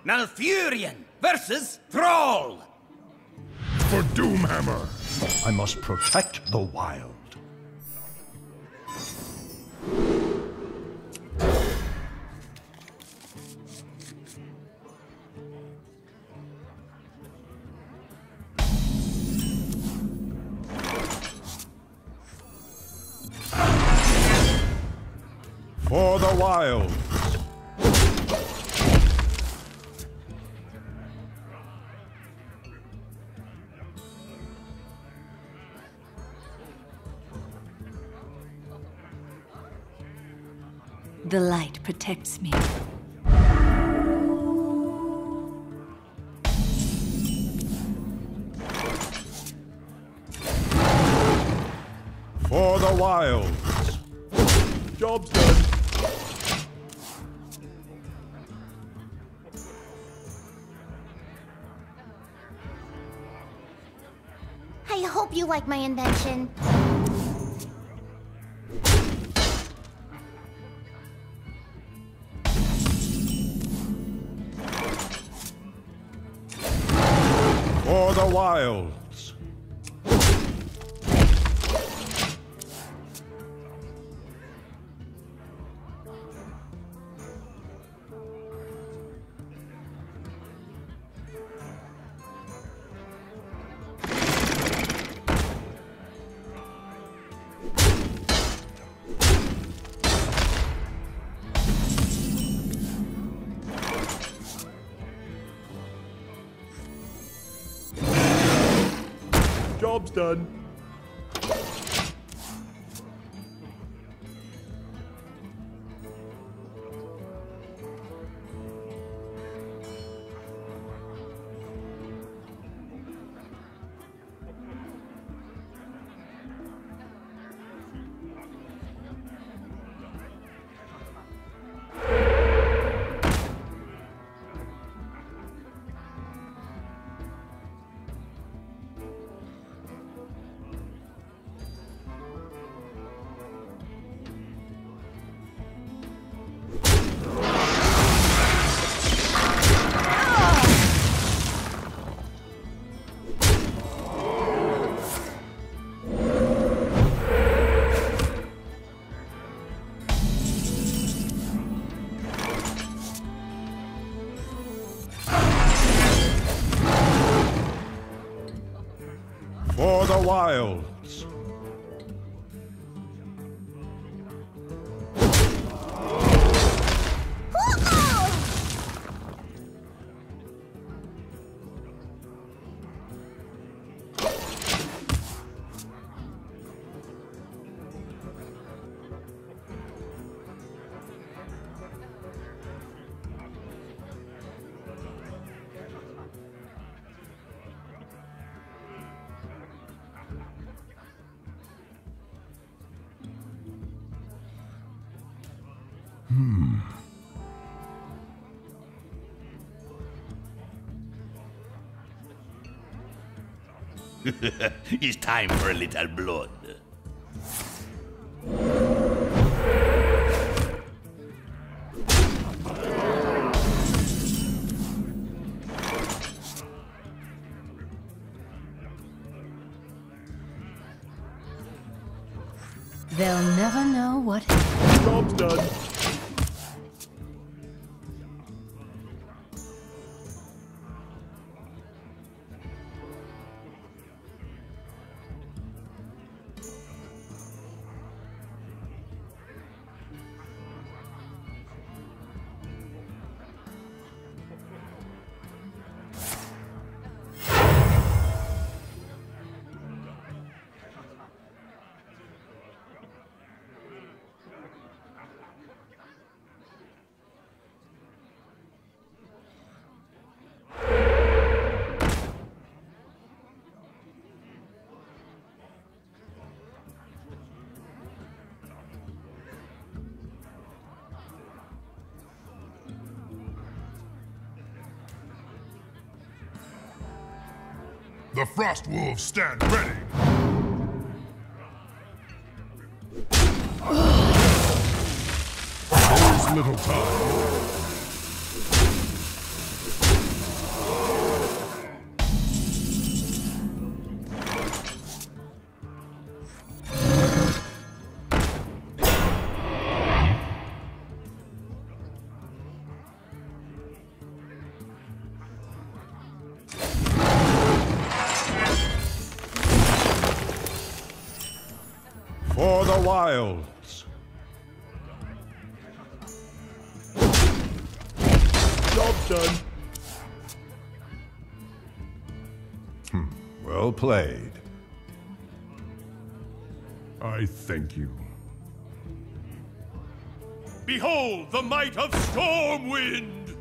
Malfurion versus Thrall! For Doomhammer! I must protect the wild. For the wild. The light protects me. For the wild. Job's done. I hope you like my invention. For the wilds. Job's done. For the wilds. It's time for a little blood. They'll never know what. Job's done. The Frost Wolves stand ready. There's little time. wilds. Job done. Well played. I thank you. Behold the might of Stormwind!